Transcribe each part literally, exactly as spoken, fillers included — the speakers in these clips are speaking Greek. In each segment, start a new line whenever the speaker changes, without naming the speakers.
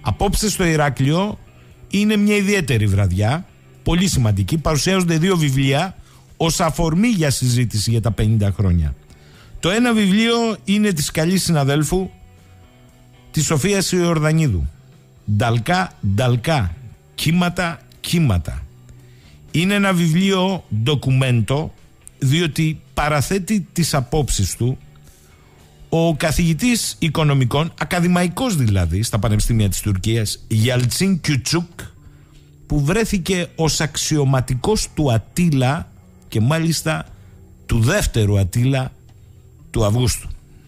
Απόψε στο Ηράκλειο είναι μια ιδιαίτερη βραδιά, πολύ σημαντική. Παρουσιάζονται δύο βιβλία ως αφορμή για συζήτηση για τα πενήντα χρόνια. Το ένα βιβλίο είναι της καλής συναδέλφου, της Σοφίας Ιορδανίδου. Νταλκά, νταλκά, κύματα, κύματα. Είναι ένα βιβλίο ντοκουμέντο, διότι παραθέτει τις απόψεις του ο καθηγητής οικονομικών, ακαδημαϊκός δηλαδή, στα πανεπιστήμια της Τουρκίας, Γιαλτσίν Κιουτσούκ, που βρέθηκε ως αξιωματικός του Ατίλα και μάλιστα του δεύτερου Ατίλα του Αυγούστου.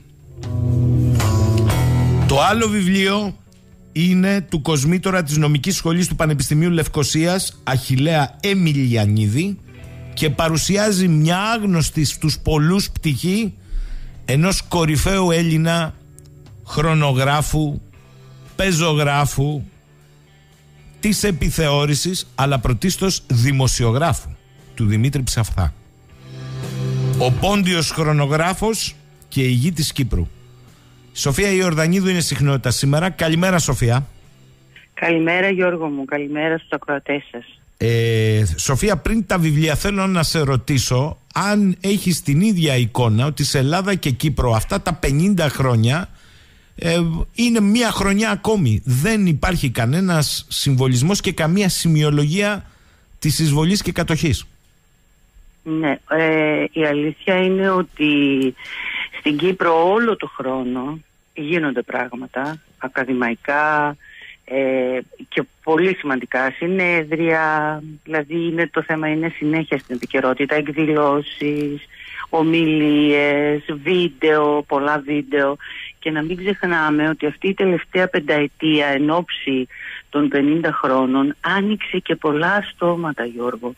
Το άλλο βιβλίο είναι του κοσμήτορα της νομικής σχολής του Πανεπιστημίου Λευκωσίας, Αχιλλέα Εμιλιανίδη, και παρουσιάζει μια άγνωστη στους πολλούς πτυχή ενός κορυφαίου Έλληνα χρονογράφου, πεζογράφου, της επιθεώρησης, αλλά πρωτίστως δημοσιογράφου, του Δημήτρη Ψαφθά. Ο πόντιος χρονογράφος και η γη της Κύπρου. Σοφία Ιορδανίδου είναι συχνότητα σήμερα. Καλημέρα, Σοφία.
Καλημέρα, Γιώργο μου. Καλημέρα στους ακροατές σας.
Ε, Σοφία, πριν τα βιβλία θέλω να σε ρωτήσω αν έχεις την ίδια εικόνα ότι σε Ελλάδα και Κύπρο αυτά τα πενήντα χρόνια ε, είναι μια χρονιά ακόμη. Δεν υπάρχει κανένας συμβολισμός και καμία σημειολογία της εισβολής και κατοχής.
Ναι, ε, η αλήθεια είναι ότι στην Κύπρο όλο το χρόνο γίνονται πράγματα ακαδημαϊκά ε, και πολύ σημαντικά συνέδρια, δηλαδή είναι, το θέμα είναι συνέχεια στην επικαιρότητα, εκδηλώσεις, ομιλίες, βίντεο, πολλά βίντεο, και να μην ξεχνάμε ότι αυτή η τελευταία πενταετία εν ώψη των πενήντα χρόνων άνοιξε και πολλά στόματα, Γιώργο.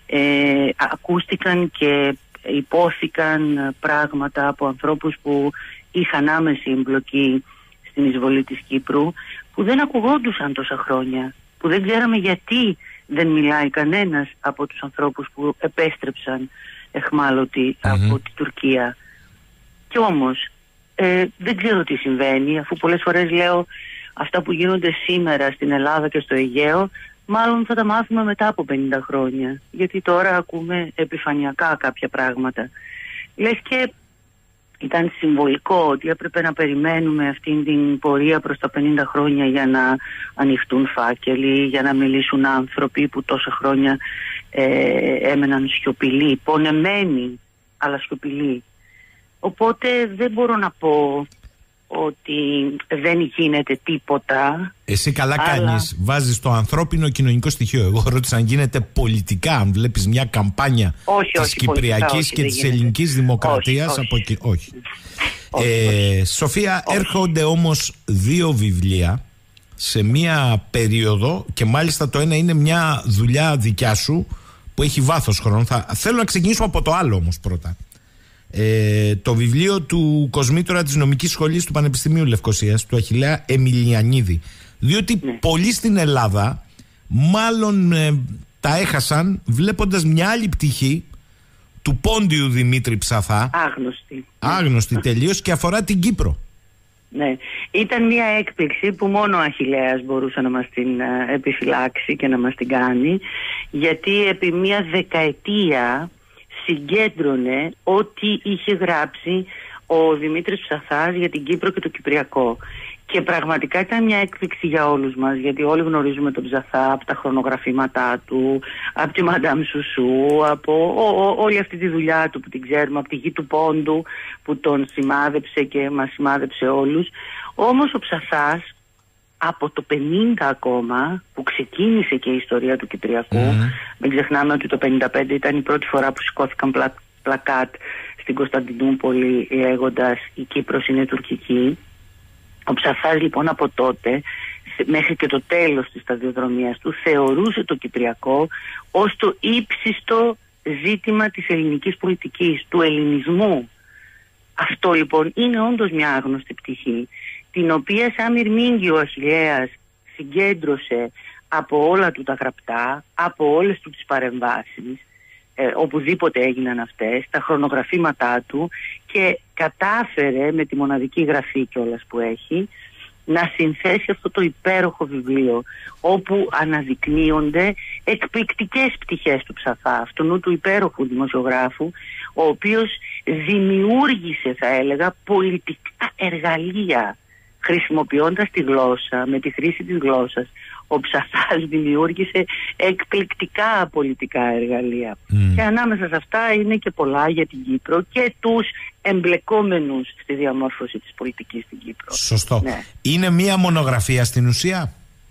Ε, ακούστηκαν και υπόθηκαν πράγματα από ανθρώπους που είχαν άμεση εμπλοκή στην εισβολή της Κύπρου, που δεν ακουγόντουσαν τόσα χρόνια, που δεν ξέραμε γιατί δεν μιλάει κανένας από τους ανθρώπους που επέστρεψαν εχμάλωτοι mm-hmm. από την Τουρκία. Κι όμως ε, δεν ξέρω τι συμβαίνει, αφού πολλές φορές λέω αυτά που γίνονται σήμερα στην Ελλάδα και στο Αιγαίο μάλλον θα τα μάθουμε μετά από πενήντα χρόνια, γιατί τώρα ακούμε επιφανειακά κάποια πράγματα. Λες και ήταν συμβολικό ότι έπρεπε να περιμένουμε αυτήν την πορεία προς τα πενήντα χρόνια για να ανοιχτούν φάκελοι, για να μιλήσουν άνθρωποι που τόσα χρόνια ε, έμεναν σιωπηλοί, πονεμένοι αλλά σιωπηλοί. Οπότε δεν μπορώ να πω ότι δεν γίνεται τίποτα.
Εσύ καλά
αλλά...
κάνεις, βάζεις το ανθρώπινο κοινωνικό στοιχείο. Εγώ ρώτησα αν γίνεται πολιτικά, αν βλέπεις μια καμπάνια
όχι,
της
όχι,
Κυπριακής
όχι,
και της
γίνεται.
ελληνικής δημοκρατίας
όχι,
από εκεί. Όχι.
όχι,
ε,
όχι.
Σοφία,
όχι.
έρχονται όμως δύο βιβλία σε μια περίοδο και μάλιστα το ένα είναι μια δουλειά δικιά σου που έχει βάθος χρόνου. Θα... Θέλω να ξεκινήσουμε από το άλλο όμως πρώτα. Ε, το βιβλίο του κοσμήτορα της νομικής σχολής του Πανεπιστημίου Λευκωσίας, του Αχιλλέα Εμιλιανίδη, διότι ναι. πολλοί στην Ελλάδα μάλλον ε, τα έχασαν βλέποντας μια άλλη πτυχή του πόντιου Δημήτρη Ψαθά,
άγνωστη
άγνωστη τελείως, και αφορά την Κύπρο.
Ναι, ήταν μια έκπληξη που μόνο ο Αχιλλέας μπορούσε να μας την ε, επιφυλάξει και να μας την κάνει, γιατί επί μια δεκαετία συγκέντρωνε ό,τι είχε γράψει ο Δημήτρης Ψαθάς για την Κύπρο και το Κυπριακό. Και πραγματικά ήταν μια έκπληξη για όλους μας, γιατί όλοι γνωρίζουμε τον Ψαθά από τα χρονογραφήματά του, από τη Μαντάμ Σουσού, από ό, ό, όλη αυτή τη δουλειά του που την ξέρουμε, από τη γη του Πόντου που τον σημάδεψε και μας σημάδεψε όλους. Όμως ο Ψαθάς από το πενήντα ακόμα, που ξεκίνησε και η ιστορία του Κυπριακού, mm. μην ξεχνάμε ότι το πενήντα πέντε ήταν η πρώτη φορά που σηκώθηκαν πλα, πλακάτ στην Κωνσταντινούπολη λέγοντας «Η Κύπρος είναι τουρκική». Ο Ψαθάς λοιπόν από τότε μέχρι και το τέλος της σταδιοδρομίας του θεωρούσε το Κυπριακό ως το ύψιστο ζήτημα της ελληνικής πολιτικής, του ελληνισμού. Αυτό λοιπόν είναι όντως μια άγνωστη πτυχή, την οποία σαν μυρμήγκι ο Αχιλλέας συγκέντρωσε από όλα του τα γραπτά, από όλες του τις παρεμβάσεις, ε, οπουδήποτε έγιναν αυτές, τα χρονογραφήματά του, και κατάφερε με τη μοναδική γραφή κιόλας που έχει να συνθέσει αυτό το υπέροχο βιβλίο, όπου αναδεικνύονται εκπληκτικές πτυχές του Ψαθά, αυτού του υπέροχου δημοσιογράφου, ο οποίος δημιούργησε, θα έλεγα, πολιτικά εργαλεία χρησιμοποιώντας τη γλώσσα, με τη χρήση της γλώσσας. Ο Ψαθάς δημιούργησε εκπληκτικά πολιτικά εργαλεία. Mm. Και ανάμεσα σε αυτά είναι και πολλά για την Κύπρο και τους εμπλεκόμενους στη διαμόρφωση της πολιτικής στην Κύπρο.
Σωστό. Ναι. Είναι μία μονογραφία στην ουσία?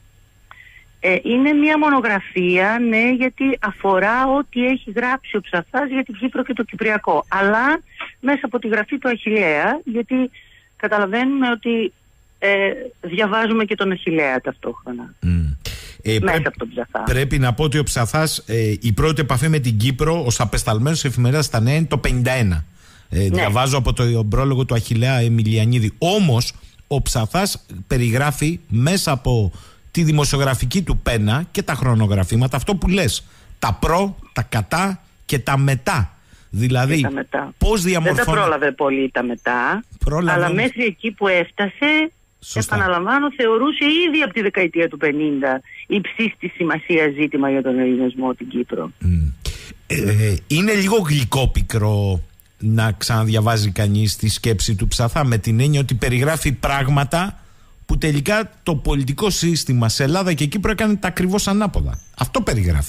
Ε, είναι μία μονογραφία, ναι, γιατί αφορά ό,τι έχει γράψει ο Ψαθάς για την Κύπρο και το Κυπριακό. Αλλά μέσα από τη γραφή του Αχιλλέα, γιατί καταλαβαίνουμε ότι ε, διαβάζουμε και τον Αχιλλέα ταυτόχρονα. Mm. Ε, μέσα πρέ... από τον Ψαθά. Πρέπει
να πω ότι ο Ψαθάς, ε, η πρώτη επαφή με την Κύπρο ως απεσταλμένος εφημερίδας στα Νέα είναι το πενήντα ένα. Ε, ναι. Διαβάζω από το πρόλογο του Αχιλλέα Εμιλιανίδη. Όμως ο Ψαθάς περιγράφει μέσα από τη δημοσιογραφική του πένα και τα χρονογραφήματα αυτό που λες, τα προ, τα κατά και τα μετά. Δηλαδή
τα μετά.
Πώς διαμορφώνει...
Δεν τα πρόλαβε πολύ τα μετά, πρόλαβε... αλλά μέχρι εκεί που έφτασε, σωστά, επαναλαμβάνω, θεωρούσε ήδη από τη δεκαετία του πενήντα υψής της σημασίας ζήτημα για τον ελληνισμό την Κύπρο. Mm.
Ε, είναι λίγο γλυκόπικρο να ξαναδιαβάζει κανείς τη σκέψη του Ψαθά, με την έννοια ότι περιγράφει πράγματα που τελικά το πολιτικό σύστημα σε Ελλάδα και Κύπρο έκανε τα ακριβώς ανάποδα. Αυτό περιγράφει.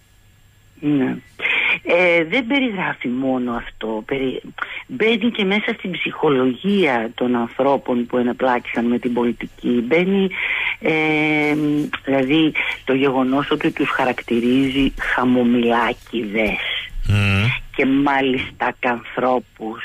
Ναι. Ε, δεν περιγράφει μόνο αυτό. Περι... Μπαίνει και μέσα στην ψυχολογία των ανθρώπων που ενεπλάκησαν με την πολιτική. Μπαίνει, ε, δηλαδή, το γεγονός ότι τους χαρακτηρίζει χαμομηλάκηδες mm. και μάλιστα κανθρώπους.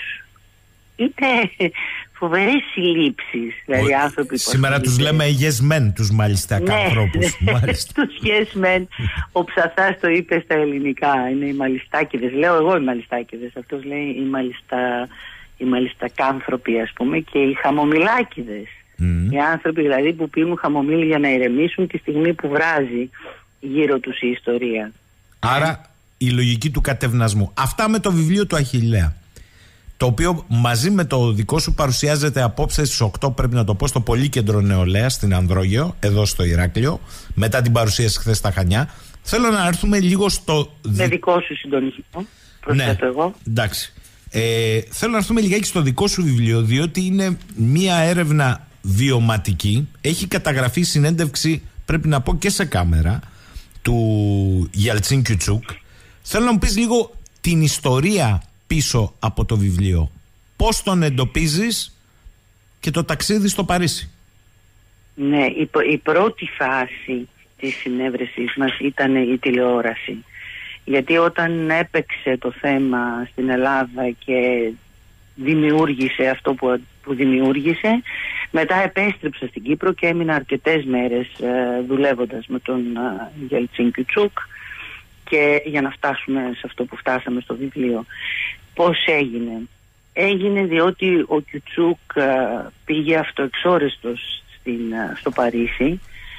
Είναι φοβερές συλλήψεις. Δηλαδή
Ο,
άνθρωποι
σήμερα τους λέμε yes men, τους μάλιστα ναι, ανθρώπους.
Μάλιστα. Τους yes men. Ο Ψαθάς το είπε στα ελληνικά. Είναι οι μαλιστάκηδες. Λέω εγώ οι μαλιστάκηδες. Αυτός λέει οι, μαλιστα, οι μαλιστακάνθρωποι, ας πούμε, και οι χαμομηλάκηδες. Mm. Οι άνθρωποι δηλαδή που πίνουν χαμομήλι για να ηρεμήσουν τη στιγμή που βράζει γύρω τους η ιστορία.
Άρα η λογική του κατευνασμού. Αυτά με το βιβλίο του Αχιλλέα, το οποίο μαζί με το δικό σου παρουσιάζεται απόψε στις οκτώ, πρέπει να το πω, στο Πολύκεντρο Νεολαία στην Ανδρόγειο, εδώ στο Ηράκλειο, μετά την παρουσίαση χθες στα Χανιά. Θέλω να έρθουμε λίγο στο...
Με δικό σου συντονισμό, προσθέτω ναι, εγώ.
Εντάξει. Ε, θέλω να έρθουμε λιγάκι στο δικό σου βιβλίο, διότι είναι μία έρευνα βιωματική. Έχει καταγραφεί συνέντευξη, πρέπει να πω, και σε κάμερα, του Γιαλτσίν Κιουτσούκ. Θέλω να μου πεις λίγο την ιστορία πίσω από το βιβλίο. Πώς τον εντοπίζεις και το ταξίδι στο Παρίσι?
Ναι, η, η πρώτη φάση της συνέβρεσης μας ήταν η τηλεόραση. Γιατί όταν έπαιξε το θέμα στην Ελλάδα και δημιούργησε αυτό που, που δημιούργησε, μετά επέστρεψα στην Κύπρο και έμεινα αρκετές μέρες ε, δουλεύοντας με τον ε, Γιαλτσίν Κιουτσούκ, και για να φτάσουμε σε αυτό που φτάσαμε στο βιβλίο. Πώς έγινε? Έγινε διότι ο Κιουτσούκ ε, πήγε αυτοεξόρεστος στην, ε, στο Παρίσι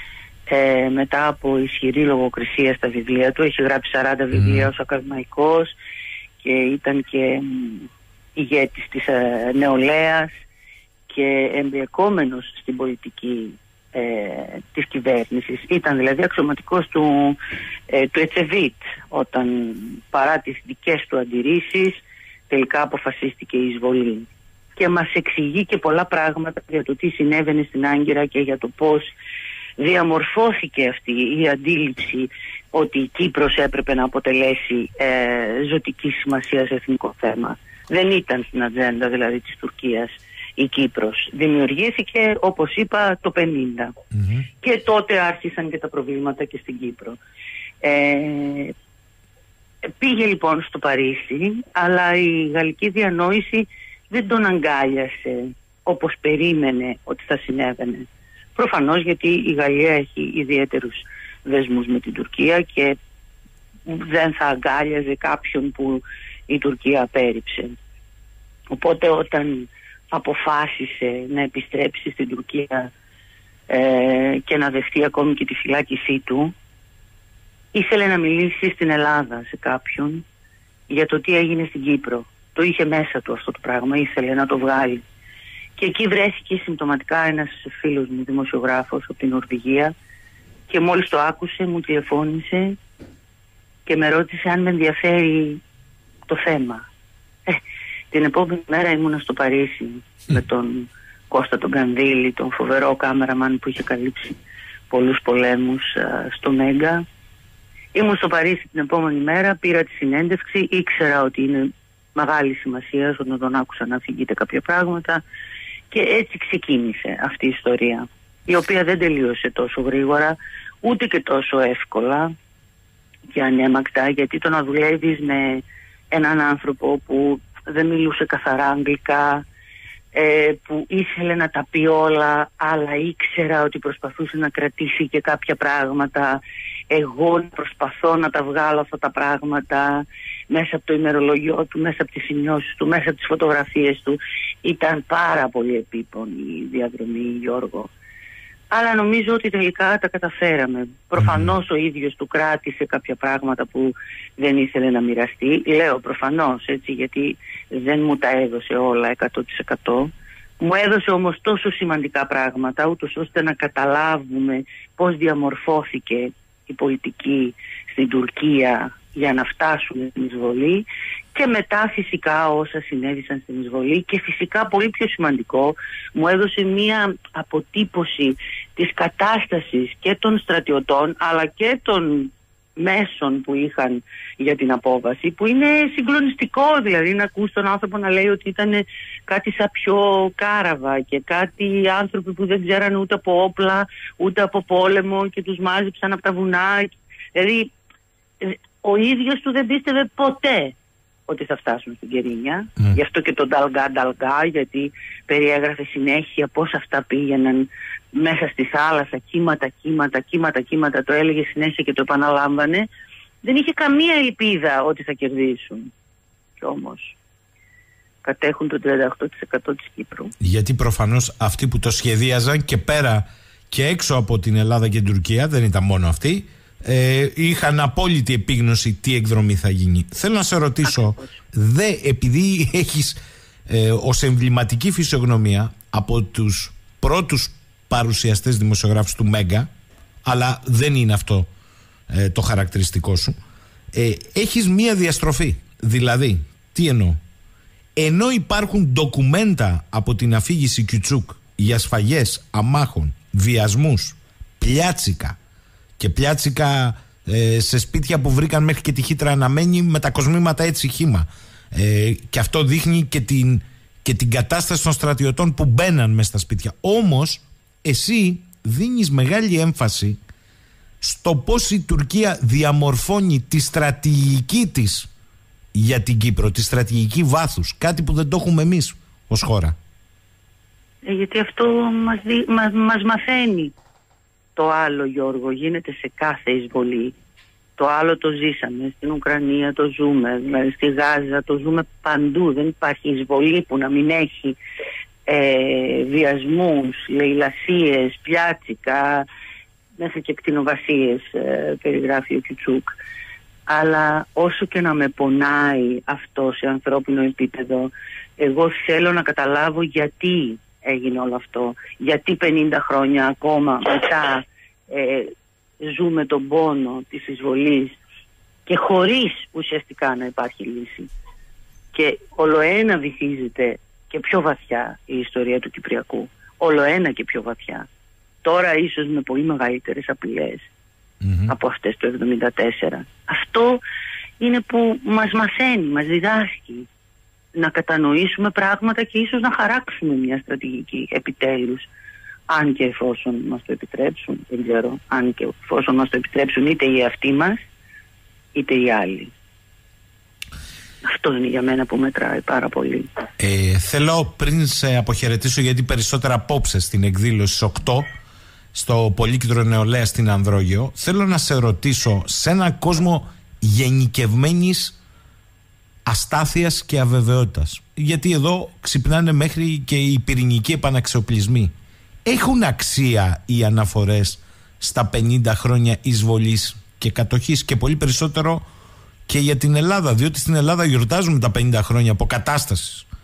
ε, μετά από ισχυρή λογοκρισία στα βιβλία του. Έχει γράψει σαράντα βιβλία ως ακαδημαϊκός και ήταν και ηγέτης της ε, νεολαίας και εμπλεκόμενος στην πολιτική ε, της κυβέρνησης. Ήταν δηλαδή αξιωματικός του, ε, του Ετσεβίτ, όταν παρά τις δικές του αντιρρήσεις τελικά αποφασίστηκε η εισβολή. Και μας εξηγεί και πολλά πράγματα για το τι συνέβαινε στην Άγκυρα και για το πώς διαμορφώθηκε αυτή η αντίληψη ότι η Κύπρος έπρεπε να αποτελέσει ε, ζωτική σημασία σε εθνικό θέμα. Δεν ήταν στην ατζέντα δηλαδή της Τουρκίας η Κύπρος. Δημιουργήθηκε, όπως είπα, το πενήντα. Mm-hmm. Και τότε άρχισαν και τα προβλήματα και στην Κύπρο. Ε, πήγε λοιπόν στο Παρίσι, αλλά η γαλλική διανόηση δεν τον αγκάλιασε όπως περίμενε ότι θα συνέβαινε. Προφανώς γιατί η Γαλλία έχει ιδιαίτερους δεσμούς με την Τουρκία και δεν θα αγκάλιαζε κάποιον που η Τουρκία απέρριψε. Οπότε όταν αποφάσισε να επιστρέψει στην Τουρκία ε, και να δεχτεί ακόμη και τη φυλάκισή του, ήθελε να μιλήσει στην Ελλάδα σε κάποιον για το τι έγινε στην Κύπρο. Το είχε μέσα του αυτό το πράγμα, ήθελε να το βγάλει. Και εκεί βρέθηκε συμπτωματικά ένας φίλος μου, δημοσιογράφος από την Νορβηγία, και μόλις το άκουσε μου τηλεφώνησε και με ρώτησε αν με ενδιαφέρει το θέμα. Ε, την επόμενη μέρα ήμουνα στο Παρίσι με τον Κώστα τον Κανδύλη, τον φοβερό κάμεραμαν που είχε καλύψει πολλούς πολέμους α, στο Μέγκα. Ήμουν στο Παρίσι την επόμενη μέρα, πήρα τη συνέντευξη, ήξερα ότι είναι μεγάλη σημασία όταν τον άκουσα να αφηγείται κάποια πράγματα, και έτσι ξεκίνησε αυτή η ιστορία, η οποία δεν τελείωσε τόσο γρήγορα ούτε και τόσο εύκολα και ανέμακτα, γιατί το να δουλεύεις με έναν άνθρωπο που δεν μιλούσε καθαρά αγγλικά, ε, που ήθελε να τα πει όλα, αλλά ήξερα ότι προσπαθούσε να κρατήσει και κάποια πράγματα, εγώ προσπαθώ να τα βγάλω αυτά τα πράγματα μέσα από το ημερολόγιο του, μέσα από τις σημειώσεις του, μέσα από τις φωτογραφίες του. Ήταν πάρα πολύ επίπονη η διαδρομή, Γιώργο. Αλλά νομίζω ότι τελικά τα καταφέραμε. Προφανώς ο ίδιος του κράτησε κάποια πράγματα που δεν ήθελε να μοιραστεί. Λέω προφανώς, έτσι, γιατί δεν μου τα έδωσε όλα εκατό τοις εκατό. Μου έδωσε όμως τόσο σημαντικά πράγματα, ούτως ώστε να καταλάβουμε πώς διαμορφώθηκε η πολιτική στην Τουρκία για να φτάσουν στην εισβολή, και μετά φυσικά όσα συνέβησαν στην εισβολή, και φυσικά πολύ πιο σημαντικό, μου έδωσε μία αποτύπωση της κατάστασης και των στρατιωτών αλλά και των μέσων που είχαν για την απόβαση, που είναι συγκλονιστικό, δηλαδή να ακούς τον άνθρωπο να λέει ότι ήταν κάτι σαν πιο κάραβα και κάτι άνθρωποι που δεν ξέραν ούτε από όπλα ούτε από πόλεμο και τους μάζεψαν από τα βουνά. Δηλαδή ο ίδιος του δεν πίστευε ποτέ ότι θα φτάσουν στην Κερίνια. Mm. Γι' αυτό και τον Νταλγκά Νταλγκά, γιατί περιέγραφε συνέχεια πώς αυτά πήγαιναν μέσα στη θάλασσα, κύματα, κύματα, κύματα, κύματα, το έλεγε συνέχεια και το επαναλάμβανε. Δεν είχε καμία ελπίδα ότι θα κερδίσουν. Κι όμως κατέχουν το τριάντα οκτώ τοις εκατό της Κύπρου. Γιατί προφανώς αυτοί που το σχεδίαζαν και πέρα και έξω από την Ελλάδα και την Τουρκία, δεν ήταν μόνο αυτοί, ε, είχαν απόλυτη επίγνωση τι εκδρομή θα γίνει. Θέλω να σε ρωτήσω, δε, επειδή έχεις ε, ως εμβληματική φυσιογνωμία από τους πρώτους παρουσιαστές δημοσιογράφους του Μέγκα, αλλά δεν είναι αυτό ε, το χαρακτηριστικό σου, ε, έχεις μία διαστροφή. Δηλαδή, τι εννοώ? Ενώ υπάρχουν ντοκουμέντα από την αφήγηση Κιουτσούκ για σφαγές αμάχων, βιασμούς, πλιάτσικα, και πλιάτσικα ε, σε σπίτια που βρήκαν μέχρι και τη χύτρα αναμένη με τα κοσμήματα έτσι χύμα, ε, και αυτό δείχνει και την, και την κατάσταση των στρατιωτών που μπαίναν μέσα στα σπίτια. Όμως εσύ δίνεις μεγάλη έμφαση στο πώς η Τουρκία διαμορφώνει τη στρατηγική της για την Κύπρο, τη στρατηγική βάθους, κάτι που δεν το έχουμε εμείς ως χώρα. Ε, γιατί αυτό μας, δι, μας, μας μαθαίνει. Το άλλο, Γιώργο, γίνεται σε κάθε εισβολή. Το άλλο το ζήσαμε στην Ουκρανία, το ζούμε, στη Γάζα, το ζούμε παντού. Δεν υπάρχει εισβολή που να μην έχει ε, βιασμούς, λαιλασίες, πιάτσικα, μέσα και κτηνοβασίες, ε, περιγράφει ο Κιουτσούκ. Αλλά όσο και να με πονάει αυτό σε ανθρώπινο επίπεδο, εγώ θέλω να καταλάβω γιατί έγινε όλο αυτό. Γιατί πενήντα χρόνια ακόμα μετά ε, ζούμε τον πόνο της εισβολής και χωρίς ουσιαστικά να υπάρχει λύση. Και ολοένα βυθίζεται και πιο βαθιά η ιστορία του Κυπριακού. Ολοένα και πιο βαθιά. Τώρα ίσως με πολύ μεγαλύτερες απειλές mm-hmm. από αυτές το εβδομήντα τέσσερα. Αυτό είναι που μας μαθαίνει, μας διδάσκει να κατανοήσουμε πράγματα και ίσως να χαράξουμε μια στρατηγική επιτέλους, αν και εφόσον μας το επιτρέψουν, δεν ξέρω, αν και εφόσον μας το επιτρέψουν είτε οι αυτοί μας είτε οι άλλοι. Αυτό είναι για μένα που μετράει πάρα πολύ. Ε, θέλω πριν σε αποχαιρετήσω, γιατί περισσότερα απόψε στην εκδήλωση οκτώ στο Πολύκεντρο Νεολαία στην Ανδρόγειο, θέλω να σε ρωτήσω, σε έναν κόσμο γενικευμένης αστάθειας και αβεβαιότητας, γιατί εδώ ξυπνάνε μέχρι και οι πυρηνικοί επαναξιοπλισμοί, έχουν αξία οι αναφορές στα πενήντα χρόνια εισβολής και κατοχής, και πολύ περισσότερο και για την Ελλάδα, διότι στην Ελλάδα γιορτάζουμε τα πενήντα χρόνια αποκατάστασης.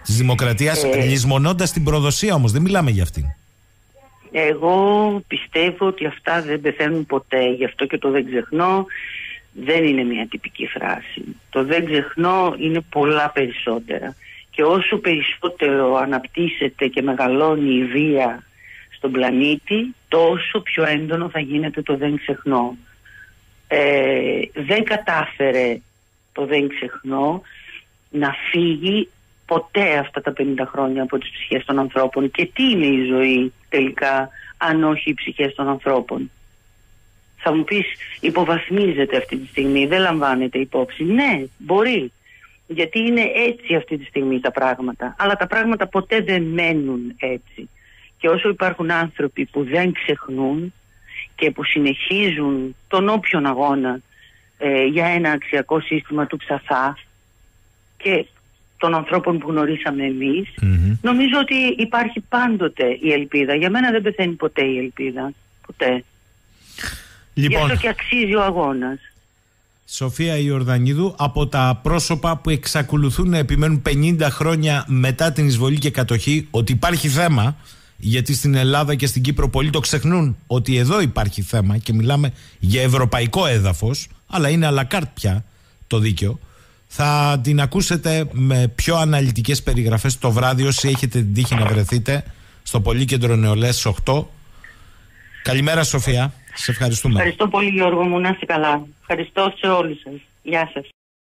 της δημοκρατίας, ε, λησμονώντας την προδοσία όμως, δεν μιλάμε για αυτήν.
Εγώ πιστεύω ότι αυτά δεν πεθαίνουν ποτέ, γι' αυτό και το δεν ξεχνώ δεν είναι μια τυπική φράση. Το δεν ξεχνώ είναι πολλά περισσότερα. Και όσο περισσότερο αναπτύσσεται και μεγαλώνει η βία στον πλανήτη, τόσο πιο έντονο θα γίνεται το δεν ξεχνώ. Ε, δεν κατάφερε το δεν ξεχνώ να φύγει ποτέ αυτά τα πενήντα χρόνια από τις ψυχές των ανθρώπων. Και τι είναι η ζωή τελικά αν όχι οι ψυχές των ανθρώπων? Θα μου πεις, υποβαθμίζεται αυτή τη στιγμή, δεν λαμβάνεται υπόψη. Ναι, μπορεί, γιατί είναι έτσι αυτή τη στιγμή τα πράγματα, αλλά τα πράγματα ποτέ δεν μένουν έτσι. Και όσο υπάρχουν άνθρωποι που δεν ξεχνούν και που συνεχίζουν τον όποιον αγώνα ε, για ένα αξιακό σύστημα του ψαθά και των ανθρώπων που γνωρίσαμε εμείς, mm-hmm. νομίζω ότι υπάρχει πάντοτε η ελπίδα. Για μένα δεν πεθαίνει ποτέ η ελπίδα. Ποτέ. Λοιπόν, γι' αυτό και αξίζει ο αγώνας.
Σοφία Ιορδανίδου, από τα πρόσωπα που εξακολουθούν να επιμένουν πενήντα χρόνια μετά την εισβολή και κατοχή ότι υπάρχει θέμα, γιατί στην Ελλάδα και στην Κύπρο πολλοί το ξεχνούν ότι εδώ υπάρχει θέμα και μιλάμε για ευρωπαϊκό έδαφος, αλλά είναι à la carte πια το δίκαιο. Θα την ακούσετε με πιο αναλυτικές περιγραφές το βράδυ όσοι έχετε την τύχη να βρεθείτε στο Πολύκεντρο Νεολαίας στις οκτώ. Καλημέρα Σοφία, σε ευχαριστούμε.
Ευχαριστώ πολύ Γιώργο μου, να είστε καλά. Ευχαριστώ σε όλους σας. Γεια σας.